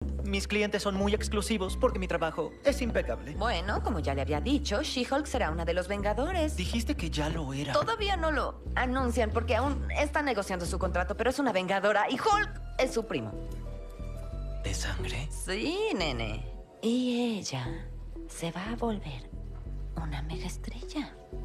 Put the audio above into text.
Mis clientes son muy exclusivos porque mi trabajo es impecable. Bueno, como ya le había dicho, She-Hulk será una de los Vengadores. Dijiste que ya lo era. Todavía no lo anuncian porque aún están negociando su contrato, pero es una Vengadora y Hulk es su primo. ¿De sangre? Sí, nene. Y ella se va a volver una mega estrella.